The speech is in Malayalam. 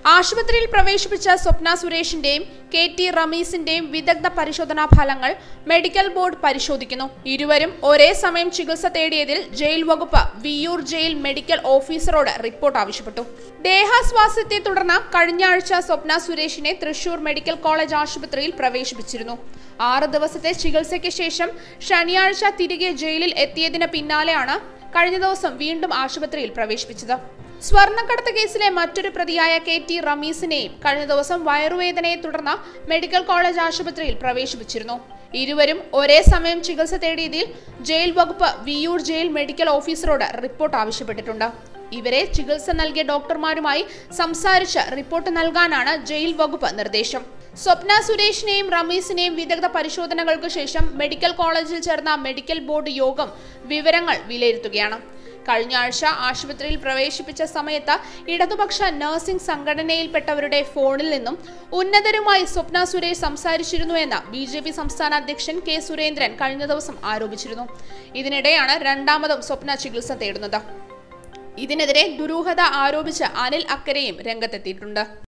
ആശുപത്രിയിൽ പ്രവേശിപ്പിച്ച സ്വപ്ന സുരേഷിന്റെയും KT റമീസിന്റെയും വിദഗ്ധ പരിശോധനാ ഫലങ്ങൾ മെഡിക്കൽ ബോർഡ് പരിശോധിക്കുന്നു. ഇരുവരും ഒരേ സമയം ചികിത്സ തേടിയതിൽ ജയിൽ വകുപ്പ് വിയ്യൂർ ജയിൽ മെഡിക്കൽ ഓഫീസറോട് റിപ്പോർട്ട് ആവശ്യപ്പെട്ടു. ദേഹാസ്വാസ്ഥ്യത്തെ തുടർന്ന് കഴിഞ്ഞ ആഴ്ച സ്വപ്ന സുരേഷിനെ തൃശൂർ മെഡിക്കൽ കോളേജ് ആശുപത്രിയിൽ പ്രവേശിപ്പിച്ചിരുന്നു. 6 ദിവസത്തെ ചികിത്സയ്ക്ക് ശേഷം ശനിയാഴ്ച തിരികെ ജയിലിൽ എത്തിയതിന് പിന്നാലെയാണ് കഴിഞ്ഞ ദിവസം വീണ്ടും ആശുപത്രിയിൽ പ്രവേശിപ്പിച്ചത്. സ്വർണ്ണക്കടത്ത് കേസിലെ മറ്റൊരു പ്രതിയായ KT റമീസിനെയും കഴിഞ്ഞ ദിവസം വയറുവേദനയെ തുടർന്ന് മെഡിക്കൽ കോളേജ് ആശുപത്രിയിൽ പ്രവേശിപ്പിച്ചിരുന്നു. ഇരുവരും ഒരേ സമയം ചികിത്സ തേടിയതിൽ ജയിൽ വകുപ്പ് വിയ്യൂർ ജയിൽ മെഡിക്കൽ ഓഫീസറോട് റിപ്പോർട്ട് ആവശ്യപ്പെട്ടിട്ടുണ്ട്. ഇവരെ ചികിത്സ നൽകിയ ഡോക്ടർമാരുമായി സംസാരിച്ച് റിപ്പോർട്ട് നൽകാനാണ് ജയിൽ വകുപ്പ് നിർദ്ദേശം. സ്വപ്ന സുരേഷിനെയും റമീസിനെയും വിദഗ്ധ പരിശോധനകൾക്ക് ശേഷം മെഡിക്കൽ കോളേജിൽ ചേർന്ന മെഡിക്കൽ ബോർഡ് യോഗം വിവരങ്ങൾ വിലയിരുത്തുകയാണ്. കഴിഞ്ഞ ആഴ്ച ആശുപത്രിയിൽ പ്രവേശിപ്പിച്ച സമയത്ത് ഇടതുപക്ഷ നഴ്സിംഗ് സംഘടനയിൽപ്പെട്ടവരുടെ ഫോണിൽ നിന്നും ഉന്നതരുമായി സ്വപ്ന സുരേഷ് സംസാരിച്ചിരുന്നുവെന്ന് BJP സംസ്ഥാന അധ്യക്ഷൻ K സുരേന്ദ്രൻ കഴിഞ്ഞ ദിവസം ആരോപിച്ചിരുന്നു. ഇതിനിടെയാണ് രണ്ടാമതും സ്വപ്ന ചികിത്സ തേടുന്നത്. ഇതിനെതിരെ ദുരൂഹത ആരോപിച്ച് അനിൽ അക്കരയും രംഗത്തെത്തിയിട്ടുണ്ട്.